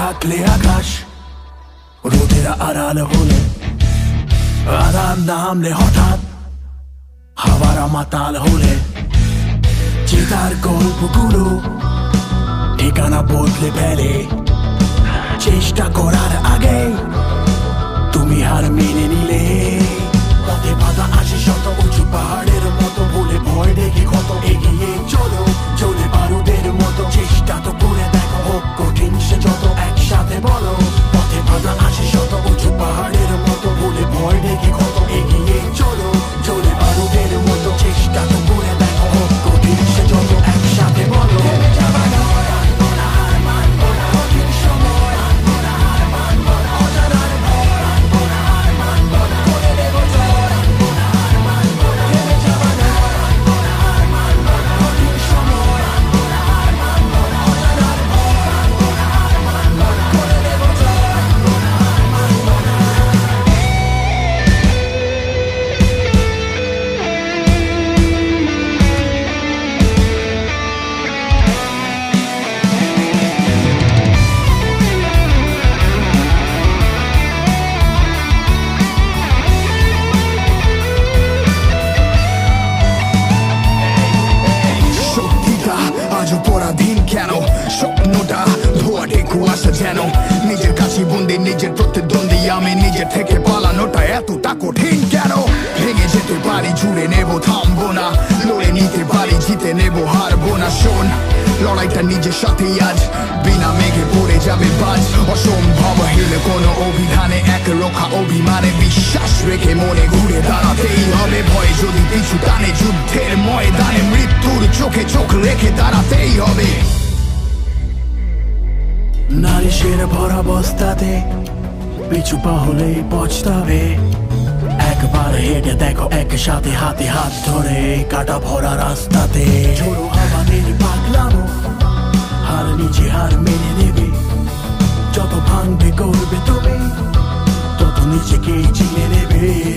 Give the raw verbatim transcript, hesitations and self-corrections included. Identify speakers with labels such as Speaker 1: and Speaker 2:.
Speaker 1: ঢাকলে আকাশ রোদের আড়াল হলে, আধার নামলে হঠাৎ হাওয়ার মাতাল হলে, চিতার গল্পগুলো ঠিকানা বদলে ফেলে। চেষ্টা করার আগে তুমি হার মেনে নিলে, পথে বাধা আসে শত, উঁচু পাহাড়ের মতো, বলে ভয় দেখে কত এগিয়ে চলো, চলে বারুদের মতো। চেষ্টা তো করে দেখো, হোক কঠিন সে যত, একসাথে বলো। পথে বাধা আসে শত, উঁচু পাহাড়ের মতো, বলে ভয় দেখে কত এগিয়ে চলো, চলে বারুদের মতো। চেষ্টা তো করে দেখো, হোক কঠিন সে যত, একসাথে বলো।
Speaker 2: পরাধীন কেন স্বপ্নটা ধোয়াটে কুয়াশা যেন, নিজের কাছে বন্দি, নিজের প্রতিদ্বন্দ্বী আমি, নিজের থেকে পালানোটা এতটা কঠিন কেন? ভেঙে যেতে পারি, জুড়ে নেব, থামবো না, লড়ে নিতে পারি, জিতে নেব, হারবো না। শোন, লড়াইটা নিজের সাথেই আজ, বিনা মেঘে পড়ে যাবে বাজ। অসম্ভব হলে কোনো অভিধানে, এক রক্ষা অভিমানে, বিশ্বাস রেখে মনে ঘুরে দাঁড়াতেই হবে। ভয় যদি পিছু টানে, যুদ্ধের ময়দানে মৃত্যুর চোখে চোখ রেখে দাঁড়াতেই হবে।
Speaker 1: নারী সের ভরা বস্তাতে পিছু পা হলেই পছতাবে। একবার হেঁটে দেখো একসাথে, হাতে হাত ধরে, কাটা ভরা রাস্তাতে। ঝোড়ো হাওয়াদের পাগলামো, হার নিচে হার মেনে নেবে। যত ভাঙবে করবে তুমি, তত নিজেকে চিনে নেবে।